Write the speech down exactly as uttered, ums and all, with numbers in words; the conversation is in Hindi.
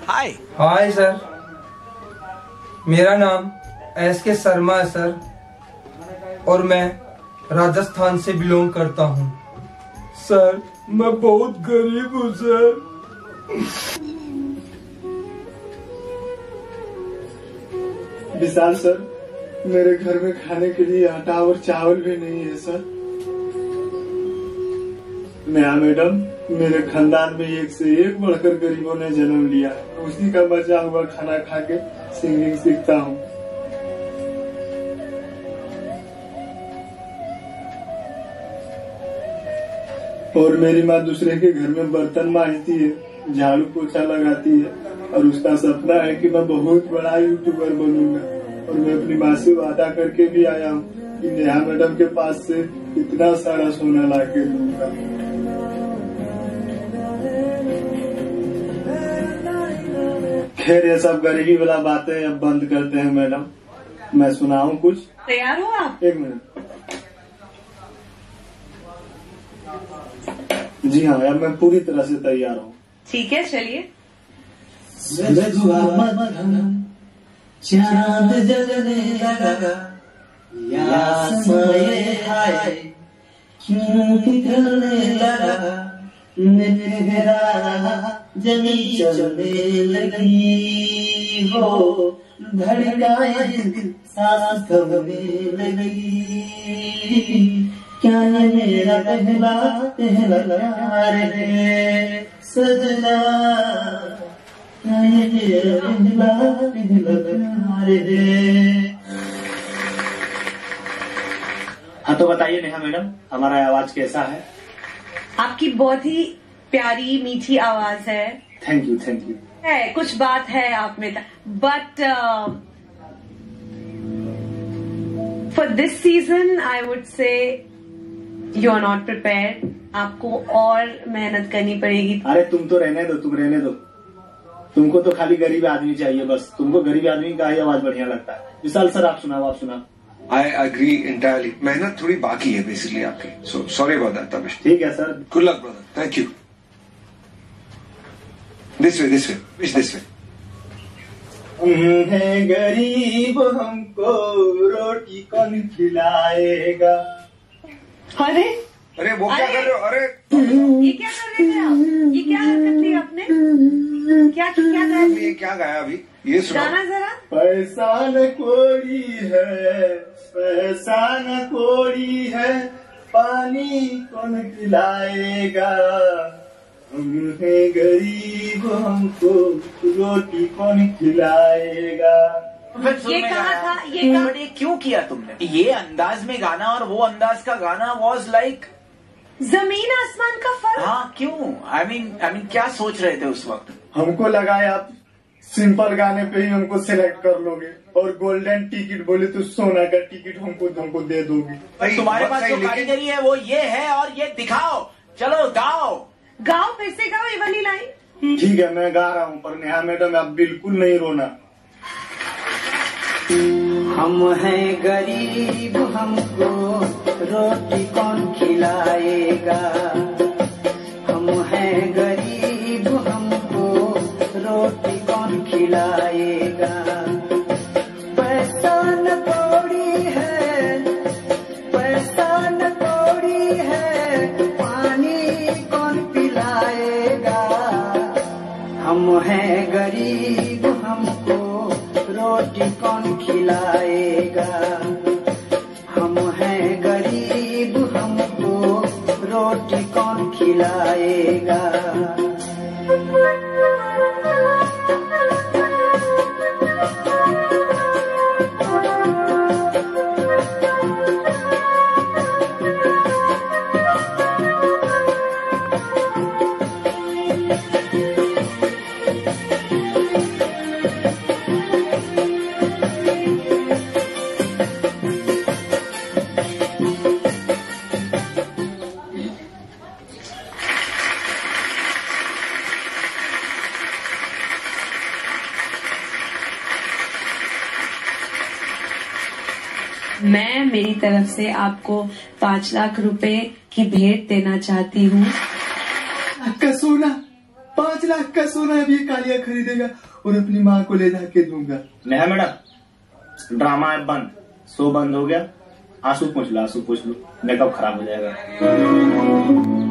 हाय हाय सर, मेरा नाम एस के शर्मा है सर, और मैं राजस्थान से बिलोंग करता हूँ। सर मैं बहुत गरीब हूँ सर। विशाल सर, मेरे घर में खाने के लिए आटा और चावल भी नहीं है सर। नेहा मैडम, मेरे खानदान में एक से एक बढ़कर गरीबों ने जन्म लिया है। उसी का बचा हुआ खाना खा के सिंगिंग सीखता हूँ। और मेरी माँ दूसरे के घर में बर्तन मांजती है, झाड़ू पोछा लगाती है, और उसका सपना है कि मैं बहुत बड़ा यूट्यूबर बनूंगा। और मैं अपनी माँ से वादा करके भी आया हूँ कि नेहा मैडम के पास से इतना सारा सोना ला के दूंगा। खैर ये सब गरीबी वाला बातें अब बंद करते हैं मैडम। मैं सुनाऊं कुछ? तैयार हो आप? एक मिनट। जी हाँ, अब मैं पूरी तरह से तैयार हूँ। ठीक है, चलिए। चांद जगने लगा, हाय क्यों पिघलने लगा, मेरा जमी चलने लगी हो, धड़काए सांस थमने लगी। क्या ये मेरा पहला पहला प्यार है सजना, क्या ये मेरा पहला पहला प्यार है। हाँ तो बताइए नेहा मैडम, हमारा आवाज कैसा है? आपकी बहुत ही प्यारी मीठी आवाज है। Thank you thank you. है कुछ बात है आप में, but for this season I would say you are not prepared. आपको और मेहनत करनी पड़ेगी। अरे तुम तो रहने दो, तुम रहने दो। तुमको तो खाली गरीब आदमी चाहिए, बस तुमको गरीब आदमी का ही आवाज बढ़िया लगता है। विशाल सर आप सुनाओ, आप सुनाओ। I agree entirely. मेहनत थोड़ी बाकी है बेसिकली आपकी, so sorry about that Tabish. ठीक है sir, good luck brother, thank you. This way this way which this way. हम हैं गरीब, हमको रोटी कौन खिलाएगा। अरे अरे वो क्या कर रहे हो? अरे ये क्या कर रहे थे आप? ये क्या हरकत थी आपने? क्या क्या गाया? ये क्या गाया अभी? ये सुना गाना जरा। पैसा न कोड़ी है, पैसा न कोड़ी है, पानी कौन पिलाएगा। हम हैं गरीब, हमको रोटी कौन खिलाएगा। ये कहा था, ये कहा ये क्यों किया तुमने? ये अंदाज में गाना और वो अंदाज का गाना वॉज लाइक जमीन आसमान का फर्क। हाँ क्यों? आई मीन आई मीन क्या सोच रहे थे उस वक्त? हमको लगा आप सिंपल गाने पे ही हमको सिलेक्ट कर लोगे, और गोल्डन टिकट बोले तो सोना का टिकट हमको हमको दे दोगे। तुम्हारे पास जो कारीगरी है वो ये है, और ये दिखाओ। चलो गाओ गाओ, फिर से गाओ ये वाली लाइन। ठीक है मैं गा रहा हूँ, पर नेहा मैडम आप बिल्कुल नहीं रोना। हम हैं गरीब, हमको रोटी कौन खिलाएगा। हम हैं गरीब, हमको रोटी कौन खिलाएगा। पैसा न कौड़ी है, पैसा न कौड़ी है, पानी कौन पिलाएगा। हम हैं गरीब, हमको रोटी कौन खिलाएगा। हम हैं गरीब, हमको रोटी कौन खिलाएगा। मैं मेरी तरफ से आपको पांच लाख रुपए की भेंट देना चाहती हूँ। का सोना पाँच लाख का सोना अभी कालिया खरीदेगा और अपनी माँ को ले जाके दूंगा। नेहा मैडम, ड्रामा है बंद, शो बंद हो गया। आंसू पूछ लो, आंसू पूछ लो, मेकअप खराब हो जाएगा।